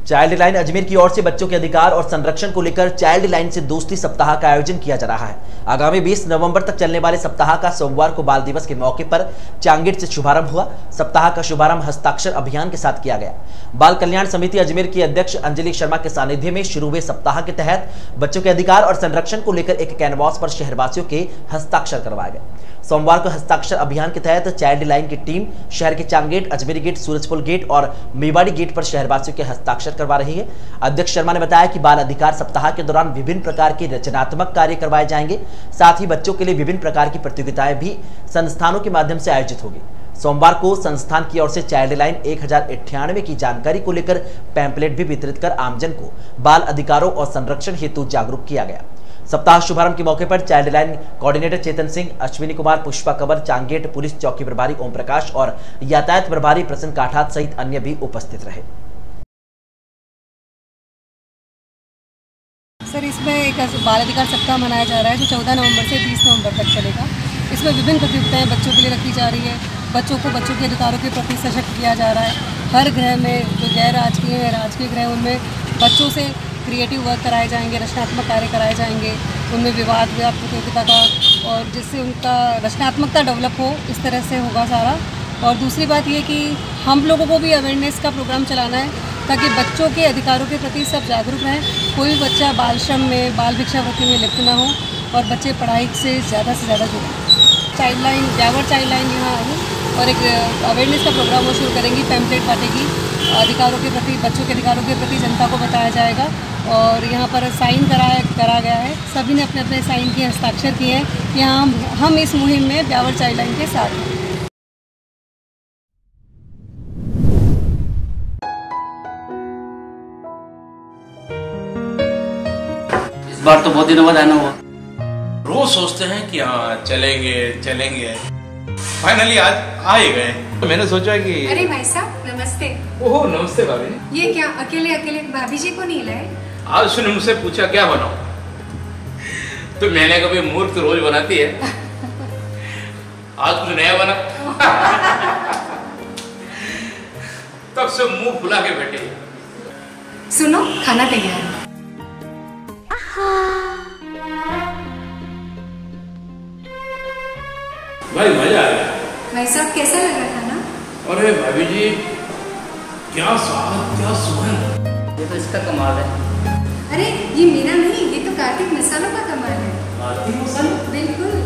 Child line Ajmer की ओर से बच्चों के अधिकार और संरक्षण को लेकर चाइल्ड लाइन से दोस्ती सप्ताह का आयोजन किया जा रहा है। आगामी 20 नवंबर तक चलने वाले सप्ताह का सोमवार को बाल दिवस के मौके पर चांगेट से शुभारंभ हुआ। सप्ताह का शुभारंभ हस्ताक्षर अभियान के साथ किया गया। बाल कल्याण समिति अजमेर की अध्यक्ष अंजलि शर्मा के सानिध्य में शुरू हुए सप्ताह के तहत बच्चों के अधिकार और संरक्षण को लेकर एक कैनवास पर शहरवासियों के हस्ताक्षर करवाए गए। सोमवार को हस्ताक्षर अभियान के तहत चाइल्ड लाइन की टीम शहर के चांगेट, अजमेरी गेट, सूरजपुर गेट और मेवाड़ी गेट पर शहरवासियों के हस्ताक्षर करवा रही है। अध्यक्ष शर्मा ने बताया कि बाल अधिकार सप्ताह के दौरान विभिन्न प्रकार के रचनात्मक कार्य करवाए जाएंगे। साथ ही बच्चों के लिए विभिन्न प्रकार की प्रतियोगिताएं भी संस्थानों के माध्यम से आयोजित होगी। सोमवार को संस्थान की ओर से चाइल्ड लाइन 1098 की जानकारी को लेकर पैम्पलेट भी वितरित कर आमजन को बाल अधिकारों और संरक्षण हेतु जागरूक किया गया। सप्ताह शुभारंभ के मौके पर child line coordinator Chetan Singh, Ashwini Kumar, Pushpa Kanwar, Chang Gate police चौकी प्रभारी ओम प्रकाश और यातायात प्रभारी प्रसन्न काठात सहित अन्य भी उपस्थित रहे। सर, इसमें एक बाल अधिकार सप्ताह मनाया जा रहा है जो 14 नवंबर से 20 नवंबर तक चलेगा। इसमें विभिन्न प्रतियोगिताएं बच्चों के लिए रखी जा रही है। बच्चों को बच्चों के अधिकारों के प्रति सशक्त किया जा रहा है। हर ग्रह में जो गैर राजकीय है, राजकीय ग्रह, उनमें बच्चों से क्रिएटिव वर्क कराए जाएंगे, रचनात्मक कार्य कराए जाएंगे। उनमें विवाद प्रतियोगिता का, और जिससे उनका रचनात्मकता डेवलप हो, इस तरह से होगा सारा। और दूसरी बात ये कि हम लोगों को भी अवेयरनेस का प्रोग्राम चलाना है ताकि बच्चों के अधिकारों के प्रति सब जागरूक रहें। कोई बच्चा बाल श्रम में, बाल भिक्षावृत्ति में लिप्त ना हो और बच्चे पढ़ाई से ज़्यादा जुड़ें। Child line, Beawar child line यहाँ आई और एक अवेयरनेस का प्रोग्राम वो शुरू करेंगी, पैम्पलेट बांटेगी। अधिकारों के प्रति, बच्चों के अधिकारों के प्रति जनता को बताया जाएगा। और यहाँ पर साइन करा गया है। सभी ने अपने अपने साइन किए, हस्ताक्षर किए हैं कि हम इस मुहिम में ब्यावर चाइल्ड लाइन के साथ हैं। इस बार तो बहुत दिनों बाद आना हुआ। रोज सोचते हैं कि हाँ चलेंगे, फाइनली आज आ ही गए। तो मैंने सोचा कि अरे भाई साहब नमस्ते। ओह नमस्ते भाभी। ये क्या अकेले भाभी जी को नहीं लाए? आज उसने मुझसे पूछा क्या बनाओ, तो मैंने कभी मूर्ख तो रोज बनाती है, आज कुछ नया बना। तब से मुंह फुला के बैठे। सुनो, खाना तैयार है। भाई मजा आ गया। भाई साहब कैसा लगा खाना? अरे भाभी जी, क्या स्वाद, क्या सुगंध। ये तो इसका कमाल है। अरे ये मेरा नहीं, ये तो कार्तिक मसालों का कमाल है। कार्तिक मसाला? बिल्कुल।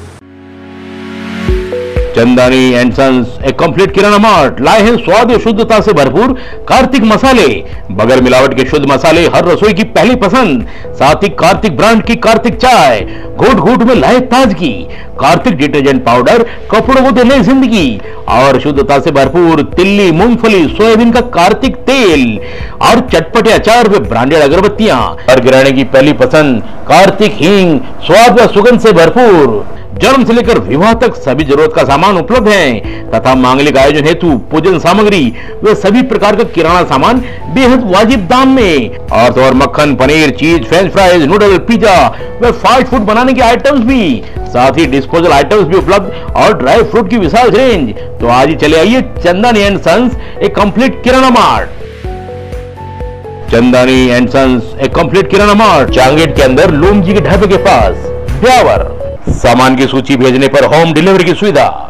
चंदानी एंड सन्स, एक कंप्लीट किराना मार्ट लाए हैं स्वाद और शुद्धता से भरपूर कार्तिक मसाले। बगैर मिलावट के शुद्ध मसाले हर रसोई की पहली पसंद। साथ ही कार्तिक ब्रांड की कार्तिक चाय, घूट घूट में लाए ताजगी। कार्तिक डिटर्जेंट पाउडर, कपड़ों को दे नई जिंदगी। और शुद्धता से भरपूर तिल्ली, मूंगफली, सोयाबीन का कार्तिक तेल और चटपटे अचार व ब्रांडेड अगरबत्तियां। हर गृहिणी की पहली पसंद कार्तिक हींग, स्वाद व सुगंध से भरपूर। जन्म से लेकर विवाह तक सभी जरूरत का सामान उपलब्ध है तथा मांगलिक आयोजन हेतु पूजन सामग्री व सभी प्रकार का किराना सामान बेहद वाजिब दाम में। और तो और मक्खन, paneer, cheese, French fries, noodle, pizza व फास्ट फूड बनाने के आइटम्स भी, साथ ही डिस्पोजल आइटम्स भी उपलब्ध और ड्राई फ्रूट की विशाल रेंज। तो आज ही चले आइए चंदानी एंड सन्स, एक complete kirana mart. Chandani and sons, एक कंप्लीट किराना मार्ट, चांगेट के अंदर लूम जी के ढाबे के पास, ब्यावर। सामान की सूची भेजने पर होम डिलीवरी की सुविधा।